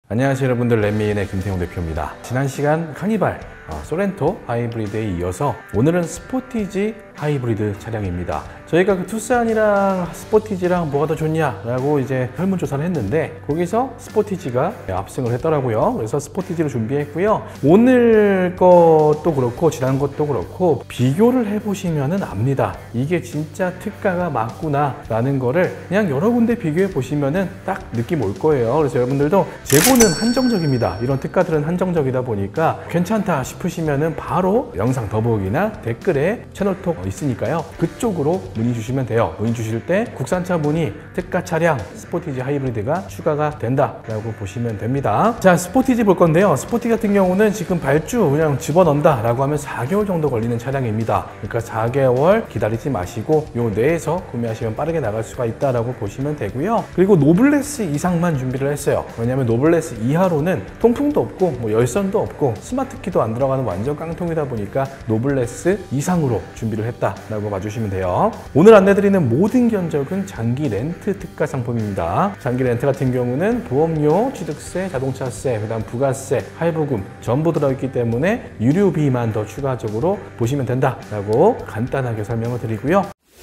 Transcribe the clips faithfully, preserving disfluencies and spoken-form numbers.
안녕하세요 여러분들, 렛미인의 김태용 대표입니다. 지난 시간 카니발 어, 소렌토 하이브리드에 이어서 오늘은 스포티지 하이브리드 차량입니다. 저희가 그 투싼이랑 스포티지랑 뭐가 더 좋냐라고 이제 설문조사를 했는데 거기서 스포티지가 압승을 했더라고요. 그래서 스포티지로 준비했고요. 오늘 것도 그렇고 지난 것도 그렇고 비교를 해보시면 압니다. 이게 진짜 특가가 맞구나 라는 거를 그냥 여러 군데 비교해 보시면 딱 느낌 올 거예요. 그래서 여러분들도 재고는 한정적입니다. 이런 특가들은 한정적이다 보니까 괜찮다 싶으시면 바로 영상 더보기나 댓글에 채널톡 있으니까요. 그쪽으로 문의 주시면 돼요. 문의 주실 때 국산차 문의 특가 차량 스포티지 하이브리드가 추가가 된다라고 보시면 됩니다. 자, 스포티지 볼 건데요. 스포티지 같은 경우는 지금 발주 그냥 집어넣는다 라고 하면 사 개월 정도 걸리는 차량입니다. 그러니까 사 개월 기다리지 마시고 요 내에서 구매하시면 빠르게 나갈 수가 있다라고 보시면 되고요. 그리고 노블레스 이상만 준비를 했어요. 왜냐하면 노블레스 이하로는 통풍도 없고 뭐 열선도 없고 스마트키도 안 들어가는 완전 깡통이다 보니까 노블레스 이상으로 준비를 했다라고 봐주시면 돼요. 오늘 안내드리는 모든 견적은 장기 렌트 특가 상품입니다. 장기 렌트 같은 경우는 보험료, 취득세, 자동차세, 그 다음 부가세, 할부금 전부 들어있기 때문에 유류비만 더 추가적으로 보시면 된다라고 간단하게 설명을 드리고요.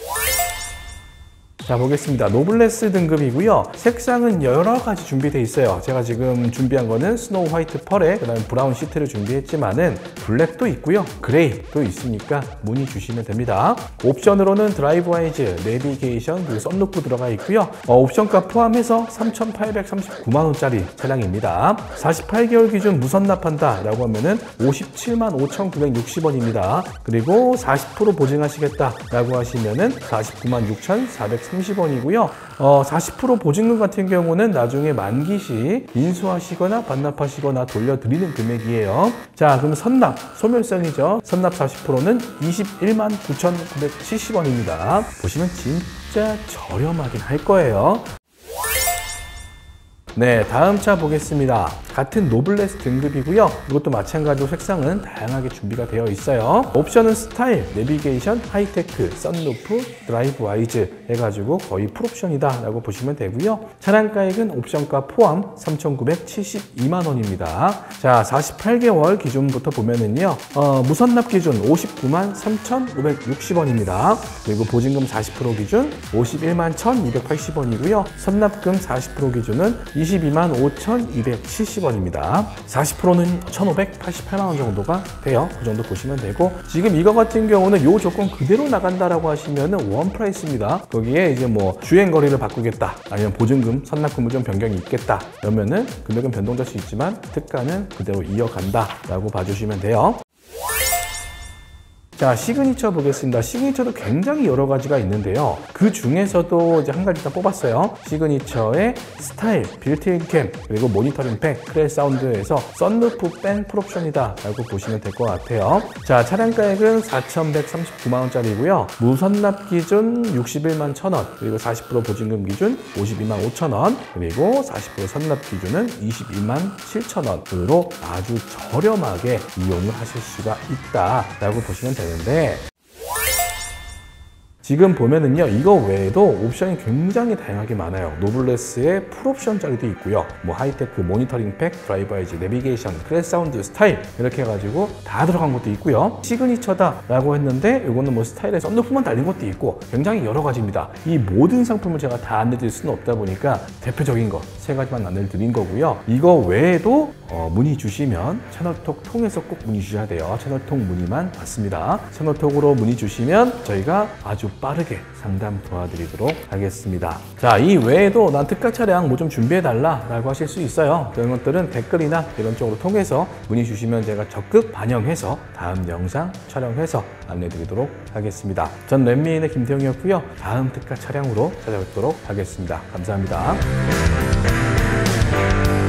자, 보겠습니다. 노블레스 등급이고요. 색상은 여러 가지 준비되어 있어요. 제가 지금 준비한 거는 스노우 화이트 펄에 그다음에 브라운 시트를 준비했지만은 블랙도 있고요. 그레이도 있으니까 문의 주시면 됩니다. 옵션으로는 드라이브 와이즈, 내비게이션, 그리고 썬루프 들어가 있고요. 어, 옵션가 포함해서 삼천팔백삼십구만 원짜리 차량입니다. 사십팔 개월 기준 무선납한다 라고 하면은 오십칠만 오천구백육십 원입니다. 그리고 사십 퍼센트 보증하시겠다 라고 하시면은 사십구만 육천사백삼십 원이고요. 어, 사십 퍼센트 보증금 같은 경우는 나중에 만기 시 인수하시거나 반납하시거나 돌려드리는 금액이에요. 자, 그럼 선납, 소멸성이죠. 선납 사십 퍼센트는 이십일만 구천구백칠십 원입니다. 보시면 진짜 저렴하긴 할 거예요. 네, 다음 차 보겠습니다. 같은 노블레스 등급이고요. 이것도 마찬가지로 색상은 다양하게 준비가 되어 있어요. 옵션은 스타일, 내비게이션, 하이테크, 썬루프, 드라이브 와이즈 해가지고 거의 풀옵션이다 라고 보시면 되고요. 차량가액은 옵션가 포함 삼천구백칠십이만 원입니다. 자, 사십팔 개월 기준부터 보면은요, 어, 무선납 기준 오십구만 삼천오백육십 원입니다. 그리고 보증금 사십 퍼센트 기준 오십일만 천이백팔십 원이고요. 선납금 사십 퍼센트 기준은 이십이만 오천이백칠십 원입니다. 사십 퍼센트는 천오백팔십팔만 원 정도가 돼요. 그 정도 보시면 되고, 지금 이거 같은 경우는 요 조건 그대로 나간다라고 하시면은 원 프라이스입니다. 거기에 이제 뭐 주행 거리를 바꾸겠다, 아니면 보증금, 선납금을 좀 변경이 있겠다, 그러면은 금액은 변동될 수 있지만 특가는 그대로 이어간다라고 봐주시면 돼요. 자, 시그니처 보겠습니다. 시그니처도 굉장히 여러 가지가 있는데요. 그 중에서도 이제 한 가지 일단 뽑았어요. 시그니처의 스타일, 빌트인 캠, 그리고 모니터링 팩, 크레 사운드에서 썬루프 뺀 풀옵션이다 라고 보시면 될 것 같아요. 자, 차량가액은 사천백삼십구만 원짜리고요. 무선납 기준 육십일만 천 원, 그리고 사십 퍼센트 보증금 기준 오십이만 오천 원, 그리고 사십 퍼센트 선납 기준은 이십이만 칠천 원으로 아주 저렴하게 이용을 하실 수가 있다 라고 보시면 됩니다. 되는데, 지금 보면은요, 이거 외에도 옵션이 굉장히 다양하게 많아요. 노블레스의 풀옵션짜리도 있고요. 뭐 하이테크, 모니터링 팩, 드라이브 와이즈, 내비게이션, 크레 사운드, 스타일 이렇게 해가지고 다 들어간 것도 있고요. 시그니처다 라고 했는데 이거는 뭐 스타일에 썬루프만 달린 것도 있고 굉장히 여러 가지입니다. 이 모든 상품을 제가 다 안내드릴 수는 없다 보니까 대표적인 거 세 가지만 안내를 드린 거고요. 이거 외에도 어, 문의 주시면 채널톡 통해서 꼭 문의 주셔야 돼요. 채널톡 문의만 받습니다. 채널톡으로 문의 주시면 저희가 아주 빠르게 상담 도와드리도록 하겠습니다. 자, 이 외에도 난 특가 차량 뭐 좀 준비해달라 라고 하실 수 있어요. 그런 것들은 댓글이나 이런 쪽으로 통해서 문의 주시면 제가 적극 반영해서 다음 영상 촬영해서 안내드리도록 하겠습니다. 전 렛미인의 김태용이었고요. 다음 특가 차량으로 찾아뵙도록 하겠습니다. 감사합니다.